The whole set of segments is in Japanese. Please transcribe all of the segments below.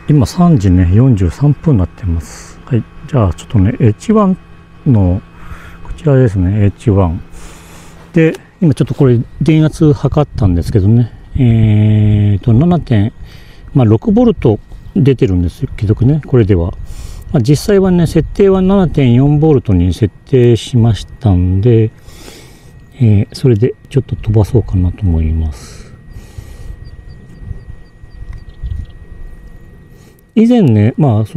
今3時ね、43分になってます。はい。じゃあ、ちょっとね、H1 の、こちらですね、H1。で、今ちょっとこれ、電圧測ったんですけどね、7.6 ボルト出てるんですけどね、これでは。実際はね、設定は 7.4 ボルトに設定しましたんで、それでちょっと飛ばそうかなと思います。以前ね、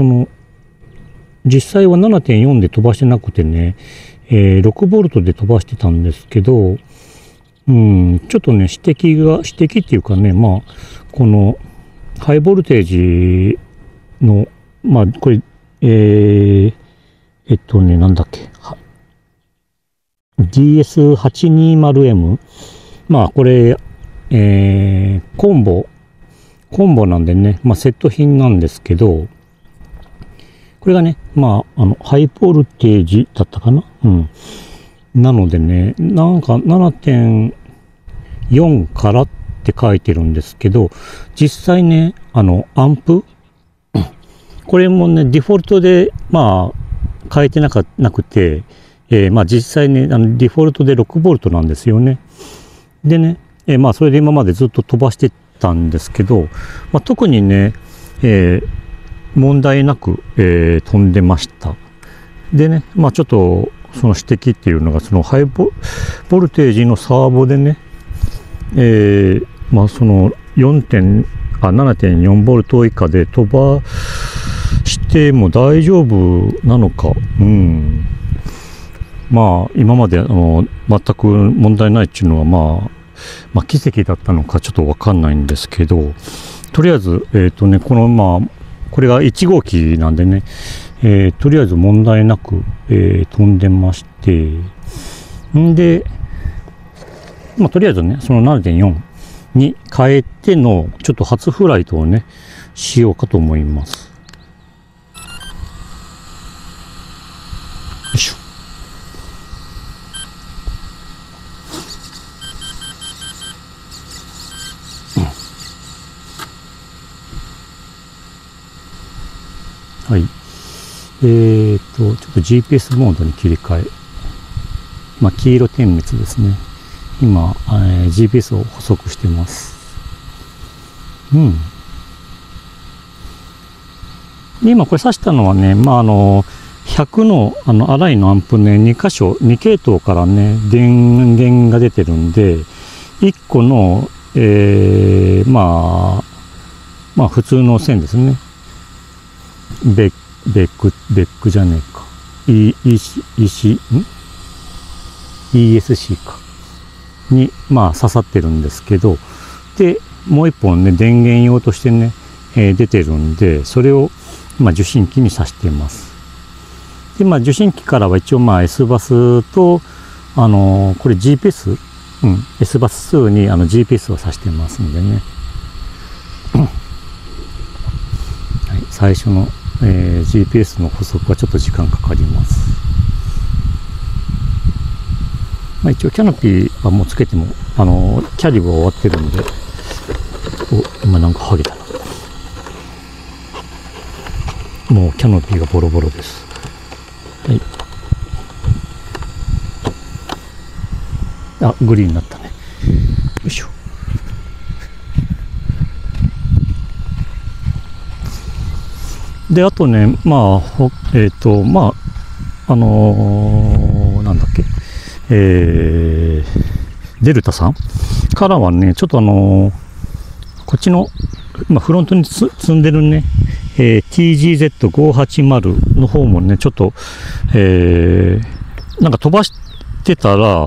実際は 7.4 で飛ばしてなくてね、6ボルトで飛ばしてたんですけど、ちょっとね、指摘っていうかね、この、ハイボルテージの、これ、なんだっけ、DS820M。これ、コンボなんでね、セット品なんですけど、これがね、ハイボルテージだったかな？なのでね、なんか 7.4 からって書いてるんですけど、実際ね、アンプこれもね、デフォルトで、変えてなくて、実際ね、デフォルトで6ボルトなんですよね。でね、それで今までずっと飛ばしてたんですけど、特にね、問題なく、飛んでました。でね、ちょっとその指摘っていうのが、そのハイボルテージのサーボでね、その7.4 ボルト以下で飛ばしても大丈夫なのか、今まで全く問題ないっていうのは奇跡だったのかちょっとわかんないんですけど、とりあえずこのこれが1号機なんでね、とりあえず問題なく、飛んでまして、で、とりあえずね、その 7.4 に変えてのちょっと初フライトをねしようかと思います。よいしょ。はい。ちょっと GPS モードに切り替え。黄色点滅ですね。今、GPS を補足してます。で今これ挿したのはね、100のアライのアンプね、2系統からね、電源が出てるんで、1個の、普通の線ですね。ベックじゃねえか。ESC か。に、刺さってるんですけど、で、もう一本ね、電源用としてね、出てるんで、それを、受信機に挿しています。で、受信機からは一応、S バスと、これ GPS？S バス2にGPS を挿してますんでね。はい、最初の、GPS の補足はちょっと時間かかります。一応キャノピーはもうつけても、キャリブは終わってるんで、今なんかハゲたな。もうキャノピーがボロボロです。はい。グリーンになったね。よいしょ。で、あとね、なんだっけ、デルタさんからはね、ちょっとこっちの、フロントに積んでるね、TGZ580 の方もね、ちょっと、なんか飛ばしてたら、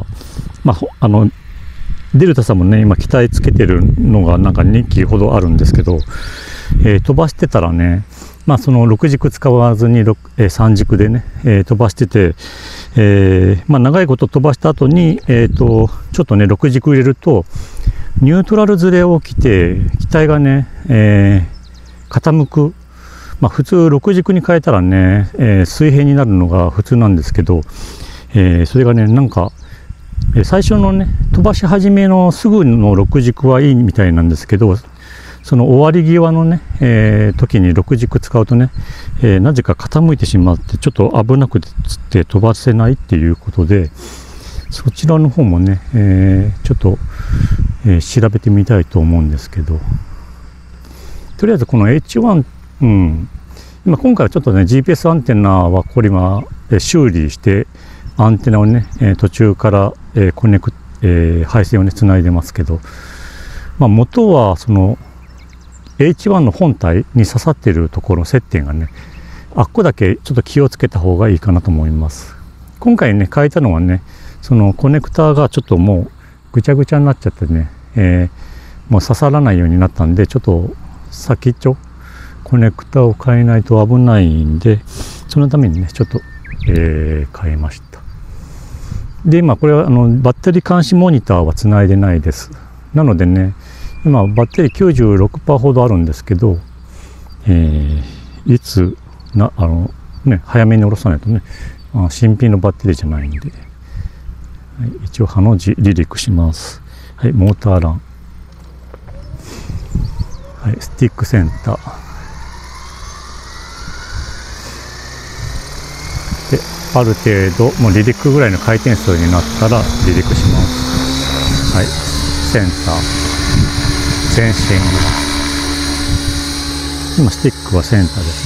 デルタさんもね、今機体つけてるのがなんか2機ほどあるんですけど、飛ばしてたらね、その6軸使わずに3軸でね、飛ばしてて、長いこと飛ばした後に、ちょっとね、6軸入れると、ニュートラルずれ起きて、機体がね、傾く。普通6軸に変えたらね、水平になるのが普通なんですけど、それがね、なんか、最初のね、飛ばし始めのすぐの6軸はいいみたいなんですけど、 その終わり際のね、時に6軸使うとね、なぜか傾いてしまってちょっと危なくて飛ばせないっていうことで、そちらの方もね、ちょっと、調べてみたいと思うんですけど、とりあえずこの H1、今回はちょっとね GPS アンテナはこれ今修理してアンテナをね途中から配線をねつないでますけど、元はその H1 の本体に刺さっているところ接点がね、あっこだけちょっと気をつけた方がいいかなと思います。今回ね変えたのはね、そのコネクターがちょっともうぐちゃぐちゃになっちゃってね、もう刺さらないようになったんで、ちょっと先っちょコネクタを変えないと危ないんで、そのためにねちょっと、変えました。で今これはバッテリー監視モニターはつないでないです。なのでね今バッテリー 96% ほどあるんですけど、いつ早めに下ろさないとね、新品のバッテリーじゃないんで、はい、一応ハの字離陸します。はい、モーターラン、はい、スティックセンターで、ある程度もう離陸ぐらいの回転数になったら離陸します。はい、センター、前進、今スティックはセンターです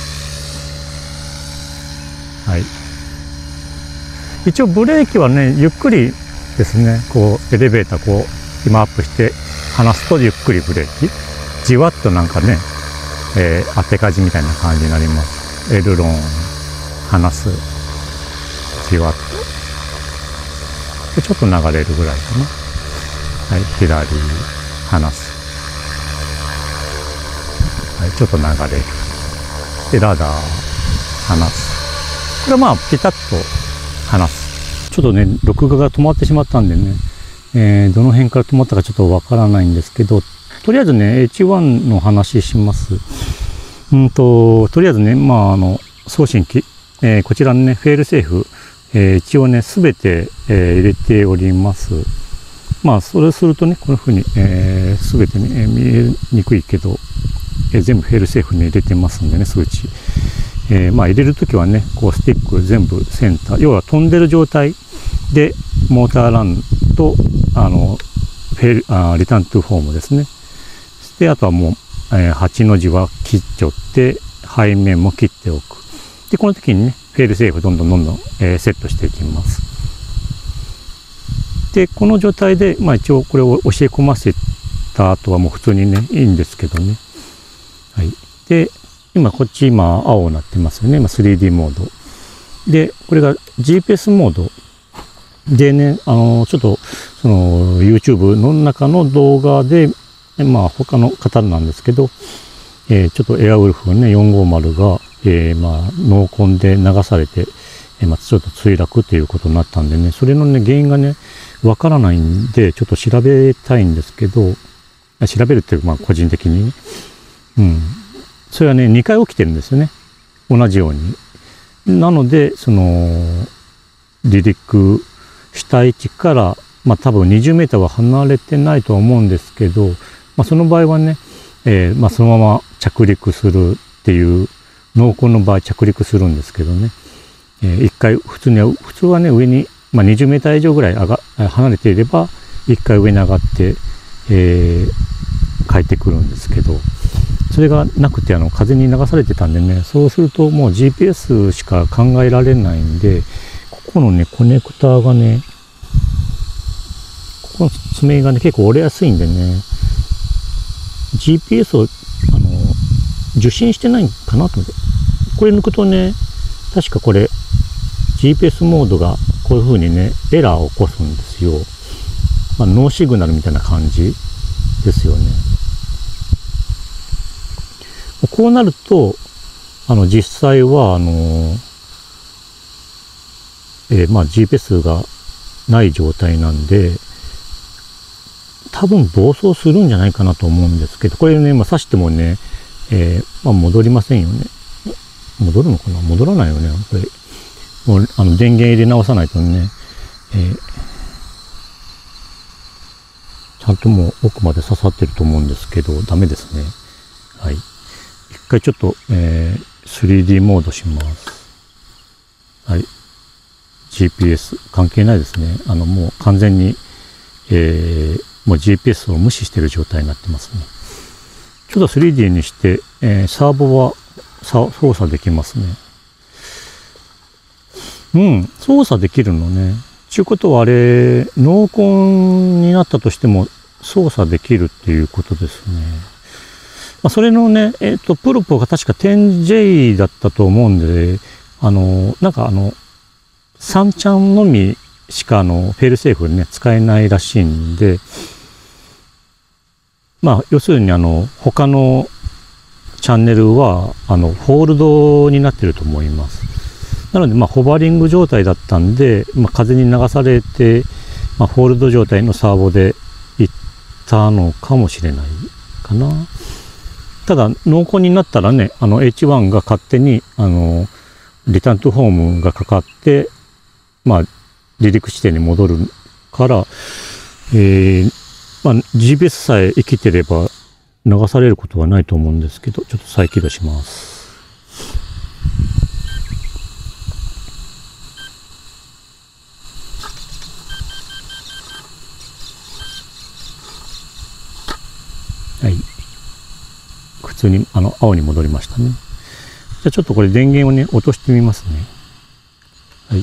ね。はい、一応ブレーキはねゆっくりですね。こうエレベーターこう今アップして離すとゆっくりブレーキ、じわっとなんかね、当てかじみたいな感じになります。エルロン離す、じわっとでちょっと流れるぐらいかな。はい、左離す、はい、ちょっと流れるでラダー離す。これはピタッと離す。ちょっとね録画が止まってしまったんでね、どの辺から止まったかちょっとわからないんですけど、とりあえずね H1 の話します。とりあえずね送信機、こちらのねフェールセーフ、一応ね全て、入れております。それするとねこういうふうに、全てね見えにくいけど、全部フェールセーフに入れてますんでね、数値。入れるときはねこうスティック全部センター、要は飛んでる状態でモーターランとリターントゥフォームですね。であとはもう、8の字は切っちゃって背面も切っておく。でこの時にねフェールセーフどんどん、セットしていきます。でこの状態で一応これを教え込ませた後はもう普通にねいいんですけどね。はい、で今青になってますよね。3D モードで、これが GPS モードでね、ちょっとその YouTube の中の動画で他の方なんですけど、ちょっとエアウルフね450が、濃紺で流されて、ちょっと墜落ということになったんでね、それのね原因がねわからないんでちょっと調べたいんですけど、調べるっていう個人的にね、それはね2回起きてるんですよね、同じように。なのでその離陸した位置から多分20メーターは離れてないとは思うんですけど、その場合はね、そのまま着陸するっていう、濃紺の場合着陸するんですけどね、一回普通はね上に、20メーター以上ぐらい離れていれば一回上に上がって、帰ってくるんですけど、それがなくて風に流されてたんでね、そうするともう GPS しか考えられないんで、ここのねコネクターがね、ここの爪がね結構折れやすいんでね、GPS を受信してないかなと思って、これ抜くとね、確かこれ GPS モードがこういう風にねエラーを起こすんですよ。ノーシグナルみたいな感じですよね。こうなると実際はGPS がない状態なんで、多分暴走するんじゃないかなと思うんですけど、これね刺してもね、戻りませんよね。戻るのかな、戻らないよね。これもう電源入れ直さないとね、ちゃんともう奥まで刺さってると思うんですけど、ダメですね。はい。一回ちょっと、3D モードします。はい。GPS 関係ないですね。もう完全に、もう GPS を無視している状態になってますね。ちょっと 3D にして、サーボは操作できますね。うん、操作できるのね。ちゅうことはあれ、濃紺になったとしても操作できるっていうことですね。まあ、それのね、プロポが確か 10J だったと思うんで、なんか3ちゃんのみしかフェールセーフね、使えないらしいんで、まあ、要するに他のチャンネルは、ホールドになってると思います。なので、まあ、ホバリング状態だったんで、まあ、風に流されて、まあ、ホールド状態のサーボで行ったのかもしれないかな。ただ、濃厚になったらね、H1 が勝手に、リターントゥホームがかかって、まあ、離陸地点に戻るから、まあ、GPS さえ生きてれば流されることはないと思うんですけど、ちょっと再起動します。はい。普通に、青に戻りましたね。じゃあちょっとこれ電源をね、落としてみますね。はい。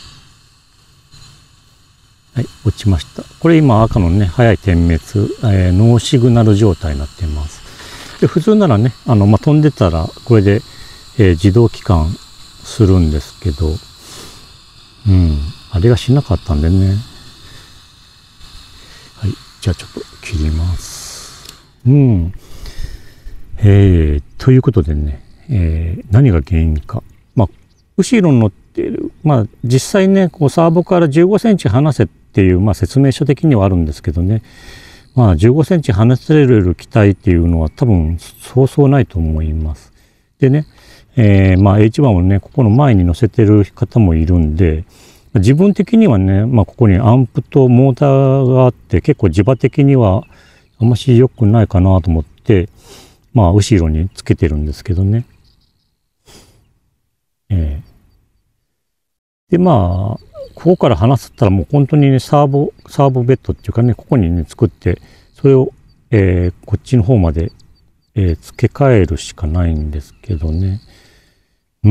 はい、落ちました。これ今赤のね、早い点滅、ノーシグナル状態になっています。で、普通ならね、まあ、飛んでたら、これで、自動帰還するんですけど、うん、あれがしなかったんでね。はい、じゃあちょっと切ります。うん。ということでね、何が原因か。まあ、後ろに乗っている、まあ、実際ね、こうサーボから15センチ離せっていう、まあ、説明書的にはあるんですけどね、まあ、15センチ離せる機体っていうのは多分そうそうないと思います。でね、まあ、H1 をね、ここの前に乗せてる方もいるんで、自分的にはね、まあ、ここにアンプとモーターがあって、結構磁場的にはあんまし良くないかなと思って、まあ、後ろにつけてるんですけどね。で、まあ、ここから離すったらもう本当にね、サーボベッドっていうかね、ここにね、作って、それを、こっちの方まで、付け替えるしかないんですけどね。うん。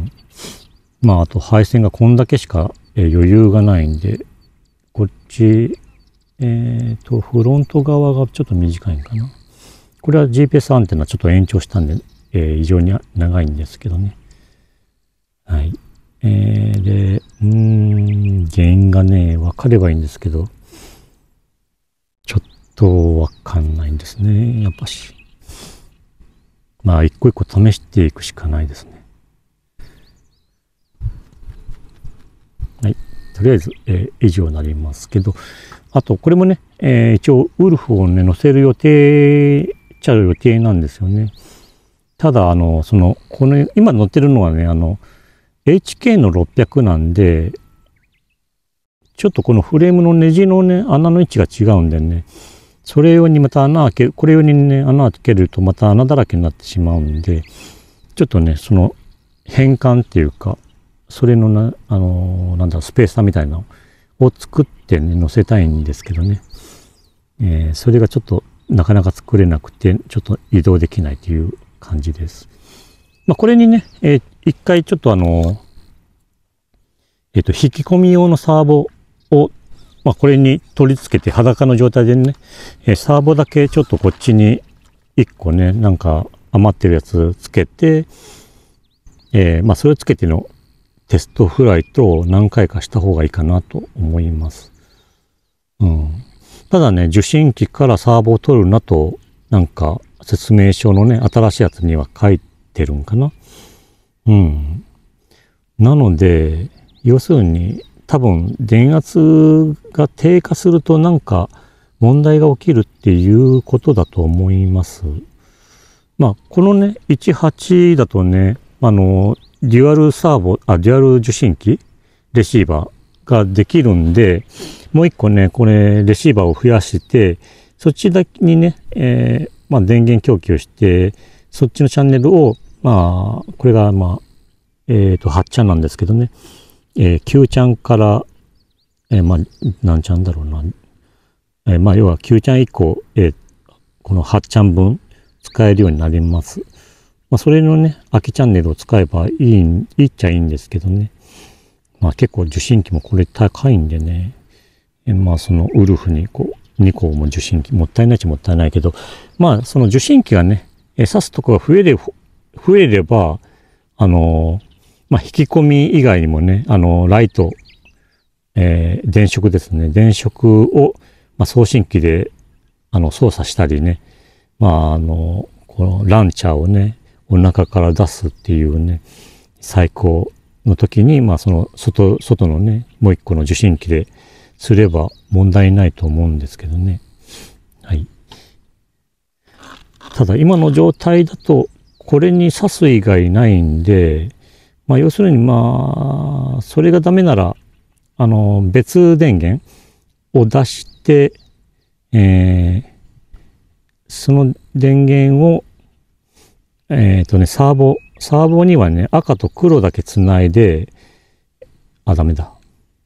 まあ、あと配線がこんだけしか、余裕がないんで、こっち、フロント側がちょっと短いんかな。これは GPS アンテナちょっと延長したんで、異常に長いんですけどね。はい。で、原因がね、分かればいいんですけど、ちょっと分かんないんですね、やっぱし。まあ、一個一個試していくしかないですね。はい。とりあえず、以上になりますけど、あと、これもね、一応、ウルフをね、乗せる予定なんですよね。ただ、この、今乗ってるのはね、HK の600なんで、ちょっとこのフレームのネジのね、穴の位置が違うんでね、それ用にまたこれ用にね、穴開けるとまた穴だらけになってしまうんで、ちょっとね、その変換っていうか、それのなんだろう、スペーサーみたいなのを作ってね、載せたいんですけどね。それがちょっとなかなか作れなくて、ちょっと移動できないという感じです。まあ、これにね、一回ちょっと引き込み用のサーボを、まあ、これに取り付けて裸の状態でね、サーボだけちょっとこっちに一個ね、なんか余ってるやつつけて、まあ、それをつけてのテストフライト何回かした方がいいかなと思います。うん。ただね、受信機からサーボを取るなと、なんか説明書のね、新しいやつには書いてるんかな。うん。なので、要するに多分電圧が低下するとなんか問題が起きるっていうことだと思います。まあ、このね、18だとね、デュアル受信機レシーバーができるんで、もう一個ね、これレシーバーを増やして、 そっちだけにね、まあ電源供給をして、そっちのチャンネルを、まあ、これがまあ、8ちゃんなんですけどね、9ちゃんから、まあ、何ちゃんだろうな、まあ、要は9ちゃん以降、この8ちゃん分使えるようになります。まあ、それのね、空きチャンネルを使えばいいっちゃいいんですけどね。まあ、結構受信機もこれ高いんでね、まあ、そのウルフにこう、2個も受信機、もったいないっちゃもったいないけど、まあ、その受信機がね、挿すとこが増えれば、まあ、引き込み以外にもね、ライト、電飾ですね。電飾を、まあ、送信機で、操作したりね。まあ、このランチャーをね、お腹から出すっていうね、最高の時に、まあ、その外のね、もう一個の受信機ですれば問題ないと思うんですけどね。はい。ただ、今の状態だと、これに挿す以外ないんで、まあ、要するに、まあ、それがダメなら、別電源を出して、その電源を、サーボにはね、赤と黒だけつないで、ダメだ。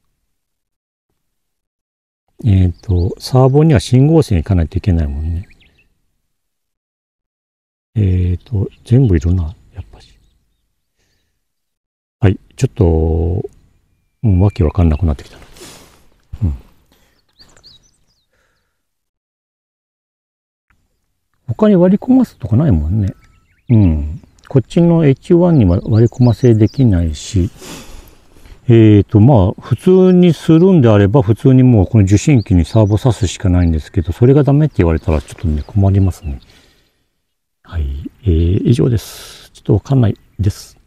サーボには信号線行かないといけないもんね。全部いるな、やっぱし。はい、ちょっと、わけわかんなくなってきたな。うん。他に割り込ますとかないもんね。うん。こっちの H1 には割り込ませできないし、まあ、普通にするんであれば、普通にもうこの受信機にサーボ挿すしかないんですけど、それがダメって言われたらちょっとね、困りますね。はい。以上です。ちょっとわかんないです。